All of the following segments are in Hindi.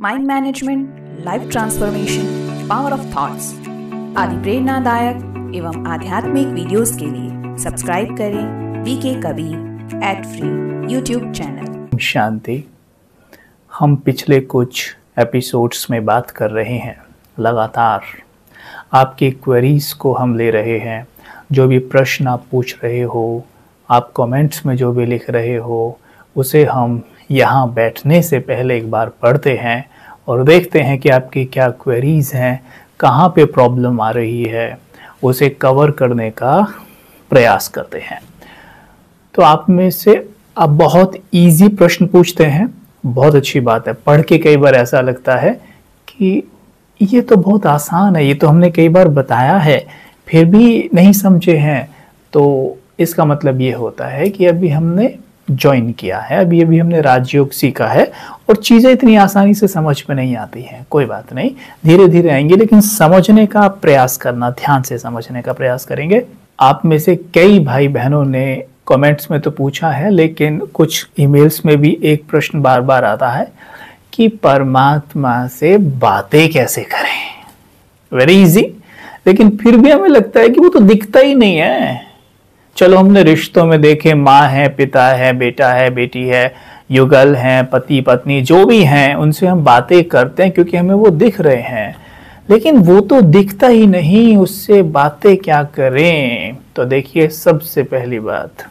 Mind management, life transformation, power of thoughts आदि प्रेरणादायक एवं आध्यात्मिक वीडियोस के लिए सब्सक्राइब करें वीके कबीर @free यूट्यूब चैनल। शांति। हम पिछले कुछ एपिसोड्स में बात कर रहे हैं, लगातार आपकी क्वेरीज को हम ले रहे हैं। जो भी प्रश्न आप पूछ रहे हो, आप कमेंट्स में जो भी लिख रहे हो, उसे हम यहाँ बैठने से पहले एक बार पढ़ते हैं और देखते हैं कि आपकी क्या क्वेरीज हैं, कहाँ पे प्रॉब्लम आ रही है, उसे कवर करने का प्रयास करते हैं। तो आप में से आप बहुत इजी प्रश्न पूछते हैं, बहुत अच्छी बात है। पढ़ के कई बार ऐसा लगता है कि ये तो बहुत आसान है, ये तो हमने कई बार बताया है, फिर भी नहीं समझे हैं। तो इसका मतलब ये होता है कि अभी हमने ज्वाइन किया है, अभी हमने राजयोग सीखा है और चीज़ें इतनी आसानी से समझ में नहीं आती हैं। कोई बात नहीं, धीरे धीरे आएंगे, लेकिन समझने का प्रयास करना, ध्यान से समझने का प्रयास करेंगे। आप में से कई भाई बहनों ने कमेंट्स में तो पूछा है, लेकिन कुछ ईमेल्स में भी एक प्रश्न बार बार आता है कि परमात्मा से बातें कैसे करें। वेरी इजी, लेकिन फिर भी हमें लगता है कि वो तो दिखता ही नहीं है। चलो, हमने रिश्तों में देखे, माँ है, पिता है, बेटा है, बेटी है, युगल हैं, पति पत्नी जो भी हैं, उनसे हम बातें करते हैं क्योंकि हमें वो दिख रहे हैं, लेकिन वो तो दिखता ही नहीं, उससे बातें क्या करें। तो देखिए, सबसे पहली बात,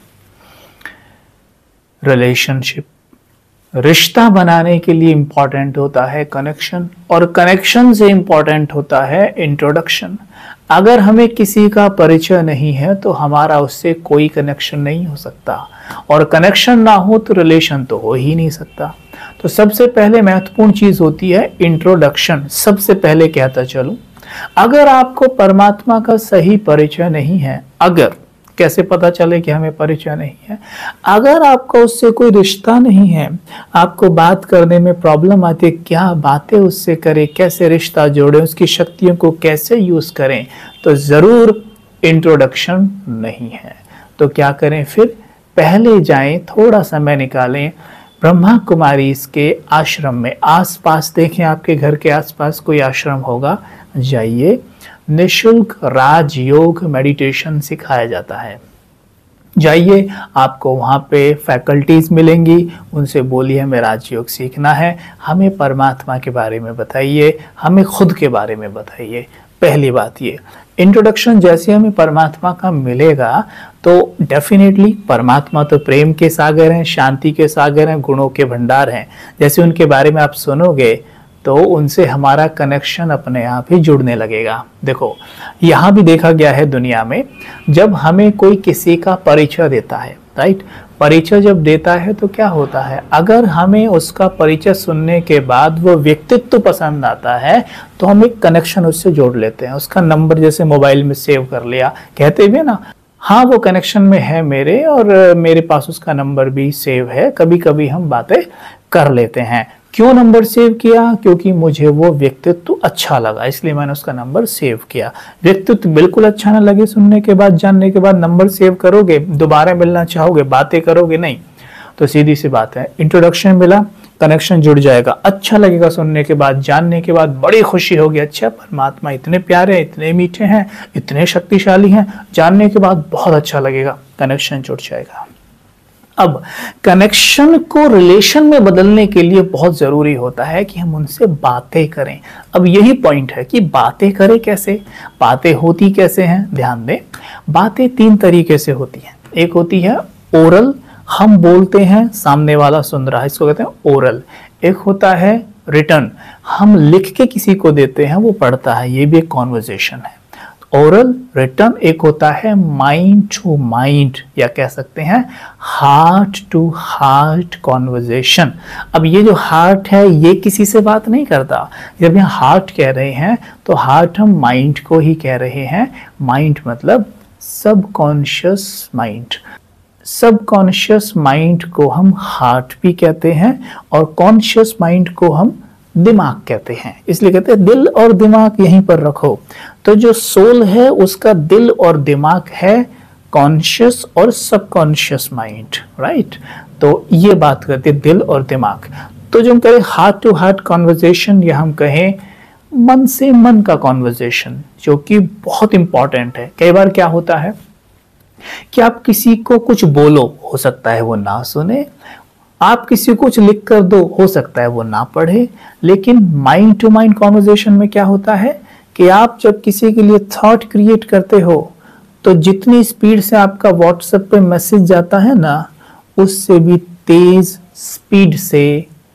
रिलेशनशिप, रिश्ता बनाने के लिए इंपॉर्टेंट होता है कनेक्शन, और कनेक्शन से इंपॉर्टेंट होता है इंट्रोडक्शन। अगर हमें किसी का परिचय नहीं है तो हमारा उससे कोई कनेक्शन नहीं हो सकता, और कनेक्शन ना हो तो रिलेशन तो हो ही नहीं सकता। तो सबसे पहले महत्वपूर्ण चीज होती है इंट्रोडक्शन। सबसे पहले कहता चलूं, अगर आपको परमात्मा का सही परिचय नहीं है, अगर कैसे पता चले कि हमें परिचय नहीं है, अगर आपका उससे कोई रिश्ता नहीं है, आपको बात करने में प्रॉब्लम आती है, क्या बातें उससे करें, कैसे रिश्ता जोड़ें, उसकी शक्तियों को कैसे यूज करें, तो जरूर इंट्रोडक्शन नहीं है। तो क्या करें फिर? पहले जाएं, थोड़ा समय निकालें, ब्रह्मा कुमारी इसके आश्रम में, आसपास देखें, आपके घर के आसपास कोई आश्रम होगा, जाइए। निशुल्क राजयोग मेडिटेशन सिखाया जाता है, जाइए, आपको वहाँ पे फैकल्टीज मिलेंगी, उनसे बोलिए हमें राजयोग सीखना है, हमें परमात्मा के बारे में बताइए, हमें खुद के बारे में बताइए। पहली बात ये, इंट्रोडक्शन जैसे हमें परमात्मा का मिलेगा तो डेफिनेटली, परमात्मा तो प्रेम के सागर हैं, शांति के सागर हैं, गुणों के भंडार हैं। जैसे उनके बारे में आप सुनोगे तो उनसे हमारा कनेक्शन अपने आप ही जुड़ने लगेगा। देखो, यहाँ भी देखा गया है दुनिया में, जब हमें कोई किसी का परिचय देता है, राइट, परिचय जब देता है तो क्या होता है, अगर हमें उसका परिचय सुनने के बाद वो व्यक्तित्व पसंद आता है तो हम एक कनेक्शन उससे जोड़ लेते हैं। उसका नंबर जैसे मोबाइल में सेव कर लिया, कहते भी ना, हाँ वो कनेक्शन में है मेरे, और मेरे पास उसका नंबर भी सेव है, कभी कभी हम बातें कर लेते हैं। क्यों नंबर सेव किया? क्योंकि मुझे वो व्यक्तित्व अच्छा लगा, इसलिए मैंने उसका नंबर सेव किया। व्यक्तित्व बिल्कुल अच्छा ना लगे सुनने के बाद, जानने के बाद, नंबर सेव करोगे, दोबारा मिलना चाहोगे, बातें करोगे नहीं। तो सीधी सी बात है, इंट्रोडक्शन मिला, कनेक्शन जुड़ जाएगा, अच्छा लगेगा सुनने के बाद, जानने के बाद बड़ी खुशी होगी, अच्छा परमात्मा इतने प्यारे हैं, इतने मीठे हैं, इतने शक्तिशाली हैं, जानने के बाद बहुत अच्छा लगेगा, कनेक्शन जुड़ जाएगा। अब कनेक्शन को रिलेशन में बदलने के लिए बहुत जरूरी होता है कि हम उनसे बातें करें। अब यही पॉइंट है कि बातें करें कैसे, बातें होती कैसे हैं। ध्यान दें, बातें तीन तरीके से होती हैं। एक होती है ओरल, हम बोलते हैं, सामने वाला सुन रहा है, इसको कहते हैं ओरल। एक होता है रिटन, हम लिख के किसी को देते हैं, वो पढ़ता है, ये भी एक कॉन्वर्जेशन है। Oral, written. एक होता है माइंड टू माइंड, या कह सकते हैं हार्ट टू हार्ट कॉन्वर्जेशन। अब ये जो हार्ट है, ये किसी से बात नहीं करता। जब यहाँ हार्ट कह रहे हैं तो हार्ट हम माइंड को ही कह रहे हैं। माइंड मतलब सबकॉन्शियस माइंड। सबकॉन्शियस माइंड को हम हार्ट भी कहते हैं, और कॉन्शियस माइंड को हम दिमाग कहते हैं। इसलिए कहते हैं दिल और दिमाग यहीं पर रखो। तो जो सोल है उसका दिल और दिमाग है कॉन्शियस और सबकॉन्शियस माइंड, राइट। तो ये बात करते हैं दिल और दिमाग। तो जो हम कहें हार्ट टू हार्ट कॉन्वर्जेशन, या हम कहें मन से मन का कॉन्वर्जेशन, जो कि बहुत इंपॉर्टेंट है। कई बार क्या होता है कि आप किसी को कुछ बोलो, हो सकता है वो ना सुने, आप किसी को कुछ लिख कर दो, हो सकता है वो ना पढ़े, लेकिन माइंड टू माइंड कॉन्वर्जेशन में क्या होता है कि आप जब किसी के लिए थॉट क्रिएट करते हो तो जितनी स्पीड से आपका व्हाट्सएप पे मैसेज जाता है ना, उससे भी तेज स्पीड से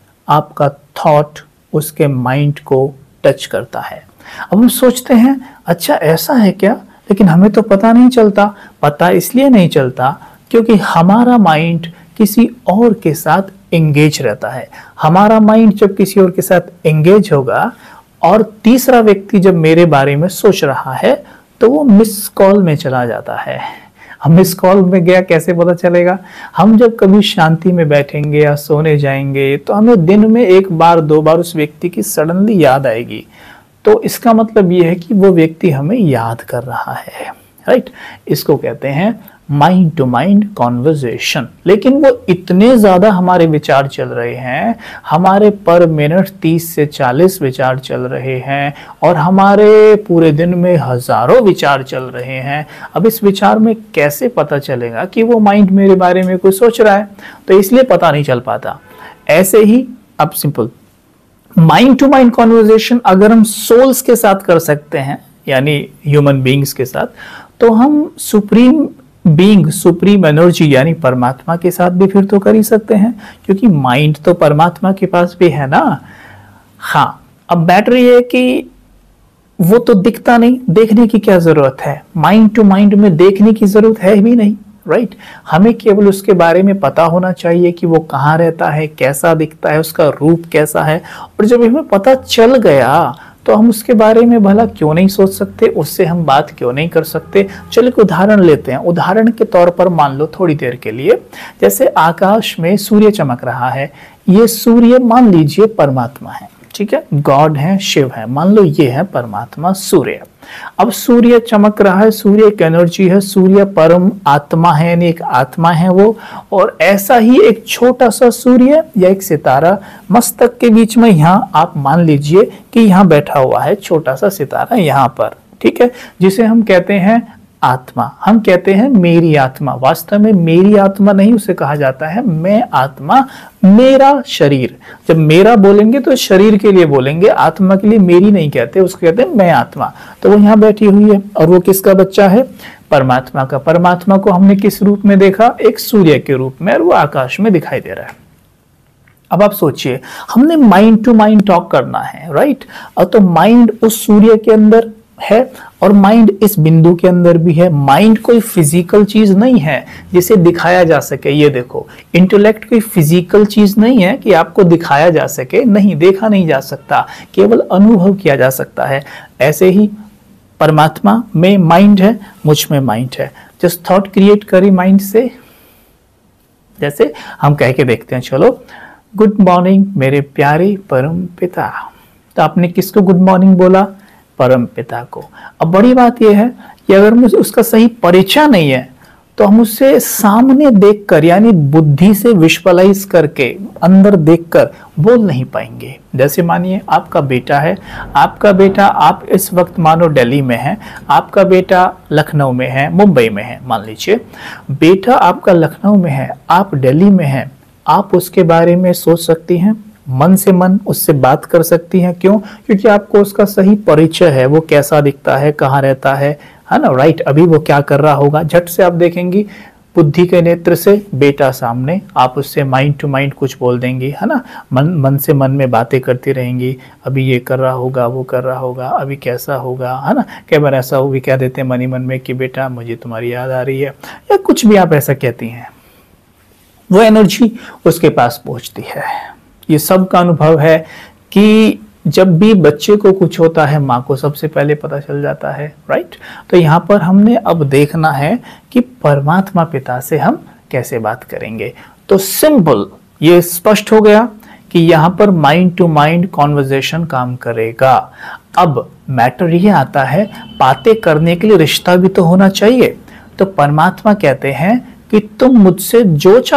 आपका थॉट उसके माइंड को टच करता है। अब हम सोचते हैं अच्छा ऐसा है क्या, लेकिन हमें तो पता नहीं चलता। पता इसलिए नहीं चलता क्योंकि हमारा माइंड किसी और के साथ एंगेज रहता है। हमारा माइंड जब किसी और के साथ एंगेज होगा और तीसरा व्यक्ति जब मेरे बारे में सोच रहा है तो वो मिस कॉल में चला जाता है। हम मिस कॉल में गया कैसे पता चलेगा? हम जब कभी शांति में बैठेंगे या सोने जाएंगे तो हमें दिन में एक बार दो बार उस व्यक्ति की सडनली याद आएगी, तो इसका मतलब ये है कि वो व्यक्ति हमें याद कर रहा है, राइट। इसको कहते हैं माइंड टू माइंड कॉन्वर्जेशन। लेकिन वो इतने ज्यादा हमारे विचार चल रहे हैं, हमारे पर मिनट 30 से 40 विचार चल रहे हैं और हमारे पूरे दिन में हजारों विचार चल रहे हैं। अब इस विचार में कैसे पता चलेगा कि वो माइंड मेरे बारे में कुछ सोच रहा है? तो इसलिए पता नहीं चल पाता। ऐसे ही अब simple mind to mind conversation अगर हम सोल्स के साथ कर सकते हैं, यानी ह्यूमन बीइंग्स के साथ, तो हम सुप्रीम बीइंग, सुप्रीम एनर्जी यानी परमात्मा के साथ भी फिर तो कर ही सकते हैं, क्योंकि माइंड तो परमात्मा के पास भी है ना। हाँ, अब मैटर ये है कि वो तो दिखता नहीं, देखने की क्या जरूरत है? माइंड टू माइंड में देखने की जरूरत है भी नहीं, राइट। हमें केवल उसके बारे में पता होना चाहिए कि वो कहाँ रहता है, कैसा दिखता है, उसका रूप कैसा है। और जब हमें पता चल गया तो हम उसके बारे में भला क्यों नहीं सोच सकते, उससे हम बात क्यों नहीं कर सकते? चलो एक उदाहरण लेते हैं। उदाहरण के तौर पर मान लो थोड़ी देर के लिए, जैसे आकाश में सूर्य चमक रहा है। ये सूर्य मान लीजिए परमात्मा है, ठीक है, गॉड है, शिव है। मान लो ये है परमात्मा सूर्य। अब सूर्य चमक रहा है, सूर्य एक एनर्जी है, सूर्य परम आत्मा है, यानी एक आत्मा है वो। और ऐसा ही एक छोटा सा सूर्य या एक सितारा मस्तक के बीच में, यहाँ आप मान लीजिए कि यहाँ बैठा हुआ है छोटा सा सितारा यहाँ पर, ठीक है, जिसे हम कहते हैं आत्मा। हम कहते हैं मेरी आत्मा। वास्तव में मेरी आत्मा नहीं, उसे कहा जाता है मैं आत्मा, मेरा शरीर। जब मेरा बोलेंगे तो शरीर के लिए बोलेंगे, आत्मा के लिए मेरी नहीं कहते, उसको कहते हैं मैं आत्मा। तो वो यहाँ बैठी हुई है और वो किसका बच्चा है? परमात्मा का। परमात्मा को हमने किस रूप में देखा? एक सूर्य के रूप में, और वो आकाश में दिखाई दे रहा है। अब आप सोचिए, हमने माइंड टू माइंड टॉक करना है, राइट। और तो माइंड उस सूर्य के अंदर है और माइंड इस बिंदु के अंदर भी है। माइंड कोई फिजिकल चीज नहीं है जिसे दिखाया जा सके। ये देखो, इंटेलेक्ट कोई फिजिकल चीज नहीं है कि आपको दिखाया जा सके, नहीं, देखा नहीं जा सकता, केवल अनुभव किया जा सकता है। ऐसे ही परमात्मा में माइंड है, मुझ में माइंड है। जस्ट थॉट क्रिएट करी माइंड से। जैसे हम कह के देखते हैं, चलो गुड मॉर्निंग मेरे प्यारे परम पिता। तो आपने किसको गुड मॉर्निंग बोला? परम पिता को। अब बड़ी बात यह है कि अगर मुझे उसका सही परिचय नहीं है तो हम उससे सामने देखकर, यानी बुद्धि से विजुअलाइज करके, अंदर देखकर बोल नहीं पाएंगे। जैसे मानिए आपका बेटा है, आपका बेटा, आप इस वक्त मानो दिल्ली में है, आपका बेटा लखनऊ में है, मुंबई में है। मान लीजिए बेटा आपका लखनऊ में है, आप दिल्ली में है, आप उसके बारे में सोच सकती हैं, मन से मन उससे बात कर सकती हैं। क्यों? क्योंकि आपको उसका सही परिचय है, वो कैसा दिखता है, कहाँ रहता है ना, राइट। अभी वो क्या कर रहा होगा, झट से आप देखेंगी बुद्धि के नेत्र से, बेटा सामने, आप उससे माइंड टू माइंड कुछ बोल देंगी, है ना। मन से मन में बातें करती रहेंगी, अभी ये कर रहा होगा, वो कर रहा होगा, अभी कैसा होगा, है ना। कई बार ऐसा वो भी कह देते हैं मन ही मन में कि बेटा मुझे तुम्हारी याद आ रही है, या कुछ भी आप ऐसा कहती हैं। वो एनर्जी उसके पास पहुंचती है। ये सब का अनुभव है कि जब भी बच्चे को कुछ होता है माँ को सबसे पहले पता चल जाता है, राइट। तो यहाँ पर हमने अब देखना है कि परमात्मा पिता से हम कैसे बात करेंगे। तो सिंपल, ये स्पष्ट हो गया कि यहाँ पर माइंड टू माइंड कॉन्वर्जेशन काम करेगा। अब मैटर ये आता है, बातें करने के लिए रिश्ता भी तो होना चाहिए। तो परमात्मा कहते हैं कि तुम मुझसे जो चाहे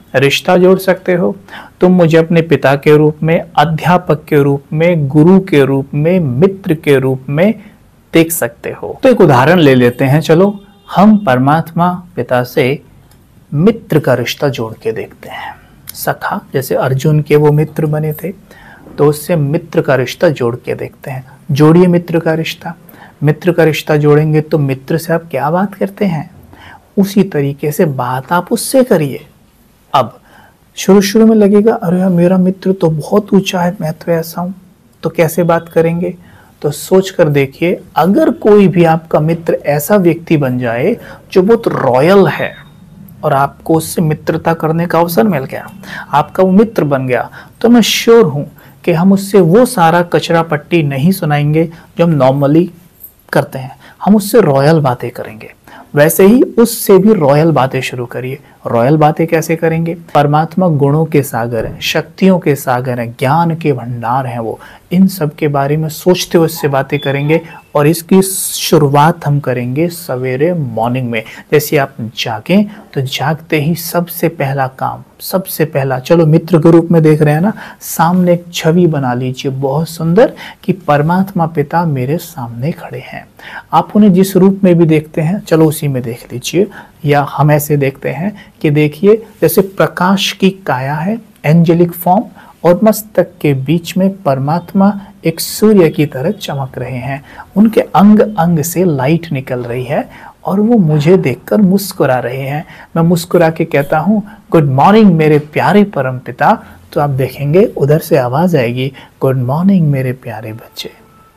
रिश्ता जोड़ सकते हो। तुम मुझे अपने पिता के रूप में, अध्यापक के रूप में, गुरु के रूप में, मित्र के रूप में देख सकते हो। तो एक उदाहरण ले लेते हैं। चलो हम परमात्मा पिता से मित्र का रिश्ता जोड़ के देखते हैं। सखा, जैसे अर्जुन के वो मित्र बने थे, तो उससे मित्र का रिश्ता जोड़ के देखते हैं। जोड़िए मित्र का रिश्ता। मित्र का रिश्ता जोड़ेंगे तो मित्र से आप क्या बात करते हैं, उसी तरीके से बात आप उससे करिए। अब शुरू में लगेगा अरे यार मेरा मित्र तो बहुत ऊंचा है, मैं तो ऐसा हूं, तो कैसे बात करेंगे। तो सोच कर देखिए, अगर कोई भी आपका मित्र ऐसा व्यक्ति बन जाए जो बहुत रॉयल है और आपको उससे मित्रता करने का अवसर मिल गया, आपका वो मित्र बन गया, तो मैं श्योर हूं कि हम उससे वो सारा कचरा पट्टी नहीं सुनाएंगे जो हम नॉर्मली करते हैं। हम उससे रॉयल बातें करेंगे। वैसे ही उससे भी रॉयल बातें शुरू करिए। रॉयल बातें कैसे करेंगे? परमात्मा गुणों के सागर हैं, शक्तियों के सागर हैं, ज्ञान के भंडार हैं वो। इन सब के बारे में सोचते हुए उससे बातें करेंगे और इसकी शुरुआत हम करेंगे सवेरे मॉर्निंग में। जैसे आप जागें तो जागते ही सबसे पहला काम, सबसे पहला, चलो मित्र के रूप में देख रहे हैं ना, सामने एक छवि बना लीजिए बहुत सुंदर कि परमात्मा पिता मेरे सामने खड़े हैं। आप उन्हें जिस रूप में भी देखते हैं चलो उसी में देख लीजिए। या हम ऐसे देखते हैं कि देखिए जैसे प्रकाश की काया है, एंजेलिक फॉर्म, और मस्तक के बीच में परमात्मा एक सूर्य की तरह चमक रहे हैं। उनके अंग अंग से लाइट निकल रही है और वो मुझे देखकर मुस्कुरा रहे हैं। मैं मुस्कुरा के कहता हूँ गुड मॉर्निंग मेरे प्यारे परम पिता, तो आप देखेंगे उधर से आवाज आएगी गुड मॉर्निंग मेरे प्यारे बच्चे।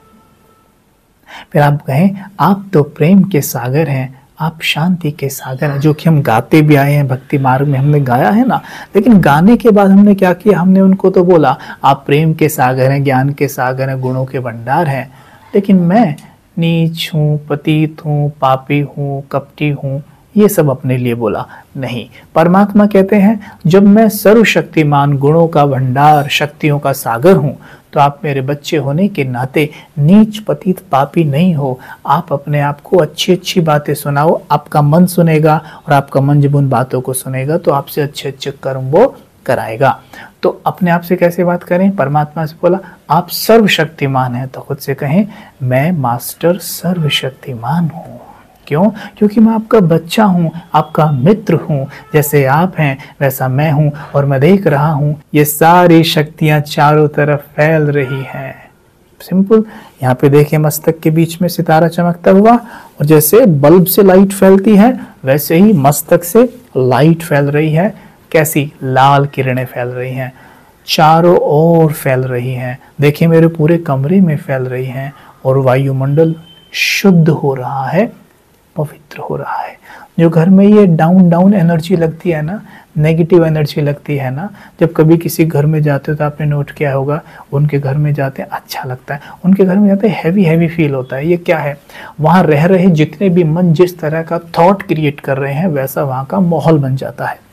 फिर आप कहें आप तो प्रेम के सागर हैं, आप शांति के सागर हैं, जो कि हम गाते भी आए हैं, भक्ति मार्ग में हमने गाया है ना। लेकिन गाने के बाद हमने क्या किया, हमने उनको तो बोला आप प्रेम के सागर हैं, ज्ञान के सागर हैं, गुणों के भंडार हैं, लेकिन मैं नीच हूँ, पतित हूँ, पापी हूँ, कपटी हूँ, ये सब अपने लिए बोला नहीं। परमात्मा कहते हैं जब मैं सर्वशक्तिमान, गुणों का भंडार, शक्तियों का सागर हूँ, तो आप मेरे बच्चे होने के नाते नीच, पतित, पापी नहीं हो। आप अपने आप को अच्छी अच्छी बातें सुनाओ, आपका मन सुनेगा और आपका मन जब उन बातों को सुनेगा तो आपसे अच्छे अच्छे कर्म वो कराएगा। तो अपने आप से कैसे बात करें? परमात्मा से बोला आप सर्वशक्तिमान हैं, तो खुद से कहें मैं मास्टर सर्वशक्तिमान हूँ। क्यों? क्योंकि मैं आपका बच्चा हूँ, आपका मित्र हूँ। जैसे आप हैं वैसा मैं हूँ और मैं देख रहा हूँ ये सारी शक्तियाँ चारों तरफ फैल रही हैं। सिंपल। यहाँ पे देखिए मस्तक के बीच में सितारा चमकता हुआ, और जैसे बल्ब से लाइट फैलती है वैसे ही मस्तक से लाइट फैल रही है। कैसी? लाल किरणें फैल रही हैं, चारों ओर फैल रही हैं। देखिए मेरे पूरे कमरे में फैल रही हैं और वायुमंडल शुद्ध हो रहा है, पवित्र हो रहा है। जो घर में ये डाउन एनर्जी लगती है ना, नेगेटिव एनर्जी लगती है ना, जब कभी किसी घर में जाते हो तो आपने नोट किया होगा, उनके घर में जाते हैं अच्छा लगता है, उनके घर में जाते हैं हैवी फील होता है। ये क्या है? वहाँ रह रहे जितने भी मन जिस तरह का थॉट क्रिएट कर रहे हैं वैसा वहाँ का माहौल बन जाता है।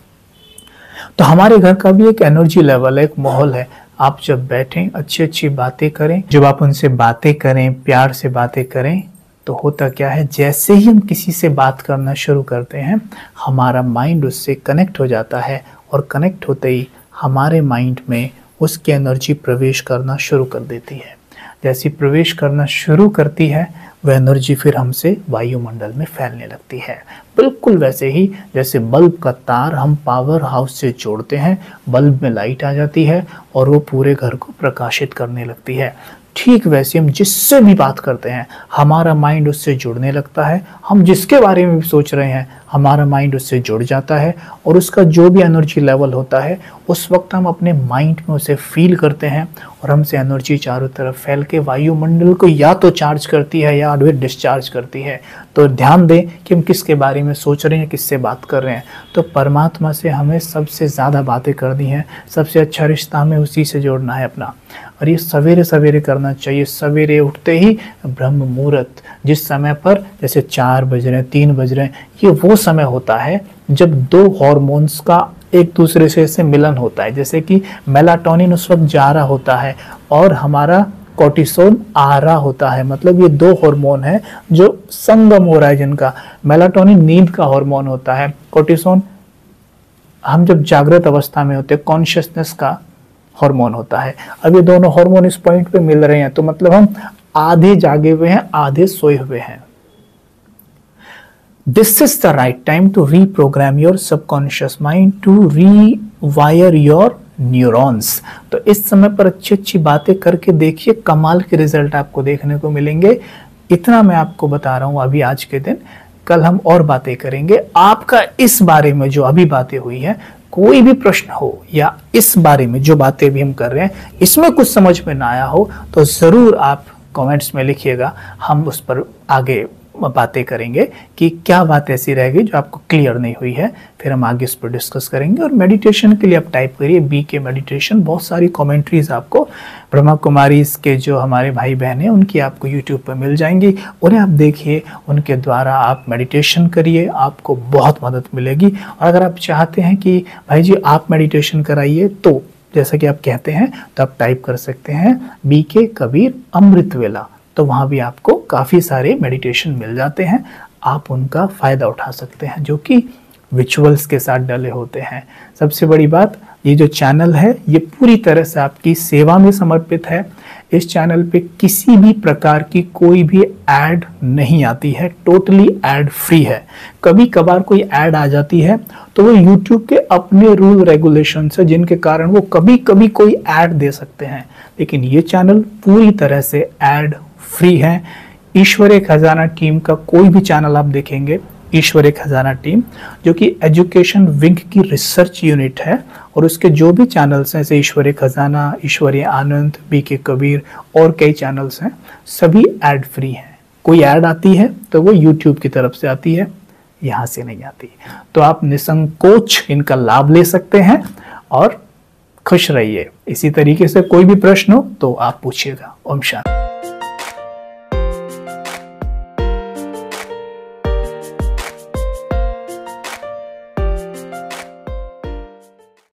तो हमारे घर का भी एक एनर्जी लेवल है, एक माहौल है। आप जब बैठें अच्छी अच्छी बातें करें, जब आप उनसे बातें करें, प्यार से बातें करें, तो होता क्या है, जैसे ही हम किसी से बात करना शुरू करते हैं हमारा माइंड उससे कनेक्ट हो जाता है, और कनेक्ट होते ही हमारे माइंड में उसकी एनर्जी प्रवेश करना शुरू कर देती है। जैसी प्रवेश करना शुरू करती है वह एनर्जी फिर हमसे वायुमंडल में फैलने लगती है। बिल्कुल वैसे ही जैसे बल्ब का तार हम पावर हाउस से जोड़ते हैं, बल्ब में लाइट आ जाती है और वो पूरे घर को प्रकाशित करने लगती है। ठीक वैसे हम जिससे भी बात करते हैं हमारा माइंड उससे जुड़ने लगता है। हम जिसके बारे में भी सोच रहे हैं हमारा माइंड उससे जुड़ जाता है, और उसका जो भी एनर्जी लेवल होता है उस वक्त हम अपने माइंड में उसे फील करते हैं, और हमसे एनर्जी चारों तरफ फैल के वायुमंडल को या तो चार्ज करती है या फिर डिस्चार्ज करती है। तो ध्यान दें कि हम किसके बारे में सोच रहे हैं, किससे बात कर रहे हैं। तो परमात्मा से हमें सबसे ज़्यादा बातें करनी है, सबसे अच्छा रिश्ता हमें उसी से जोड़ना है अपना। और ये सवेरे सवेरे करना चाहिए, सवेरे उठते ही ब्रह्म मुहूर्त, जिस समय पर जैसे 4 बज रहे हैं, 3 बज रहे हैं, ये वो समय होता है जब 2 हार्मोन्स का एक दूसरे से मिलन होता है। जैसे कि मेलाटोनिन उस वक्त जा रहा होता है और हमारा कोर्टिसोल आ रहा होता है। मतलब ये 2 हार्मोन है जो संगम हो रहा है, जिनका मेलाटोनिन नींद का हार्मोन होता है, कोर्टिसोल हम जब जागृत अवस्था में होते हैं, कॉन्शियसनेस का हार्मोन होता है। अब ये दोनों हार्मोन इस पॉइंट पे मिल रहे हैं तो मतलब हम आधे जागे हुए हैं, आधे सोए हुए हैं। This is the right time to reprogram your subconscious mind, to rewire your neurons. तो इस समय पर अच्छी अच्छी बातें करके देखिए, कमाल के रिजल्ट आपको देखने को मिलेंगे। इतना मैं आपको बता रहा हूं अभी आज के दिन। कल हम और बातें करेंगे। आपका इस बारे में जो अभी बातें हुई है, कोई भी प्रश्न हो या इस बारे में जो बातें भी हम कर रहे हैं इसमें कुछ समझ में ना आया हो तो जरूर आप कमेंट्स में लिखिएगा। हम उस पर आगे बातें करेंगे कि क्या बात ऐसी रह गई जो आपको क्लियर नहीं हुई है, फिर हम आगे इस पर डिस्कस करेंगे। और मेडिटेशन के लिए आप टाइप करिए BK मेडिटेशन। बहुत सारी कमेंट्रीज आपको ब्रह्मा कुमारी के जो हमारे भाई बहन हैं उनकी आपको यूट्यूब पर मिल जाएंगी, उन्हें आप देखिए, उनके द्वारा आप मेडिटेशन करिए, आपको बहुत मदद मिलेगी। और अगर आप चाहते हैं कि भाई जी आप मेडिटेशन कराइए तो जैसा कि आप कहते हैं तो आप टाइप कर सकते हैं BK कबीर अमृत वेला, तो वहाँ भी आपको काफ़ी सारे मेडिटेशन मिल जाते हैं, आप उनका फ़ायदा उठा सकते हैं जो कि विजुअल्स के साथ डले होते हैं। सबसे बड़ी बात, ये जो चैनल है ये पूरी तरह से आपकी सेवा में समर्पित है। इस चैनल पे किसी भी प्रकार की कोई भी ऐड नहीं आती है, टोटली ऐड फ्री है। कभी कभार कोई ऐड आ जाती है तो वो यूट्यूब के अपने रूल रेगुलेशन है जिनके कारण वो कभी कभी कोई ऐड दे सकते हैं, लेकिन ये चैनल पूरी तरह से ऐड फ्री है। ईश्वरीय खजाना टीम का कोई भी चैनल आप देखेंगे, ईश्वरीय खजाना टीम जो कि एजुकेशन विंग की रिसर्च यूनिट है, और उसके जो भी चैनल्स हैं जैसे ईश्वरीय खजाना, ईश्वरीय आनंद, BK कबीर और कई चैनल्स हैं, सभी ऐड फ्री हैं। कोई ऐड आती है तो वो यूट्यूब की तरफ से आती है, यहाँ से नहीं आती। तो आप निसंकोच इनका लाभ ले सकते हैं और खुश रहिए। इसी तरीके से कोई भी प्रश्न हो तो आप पूछिएगा। ओम शांति।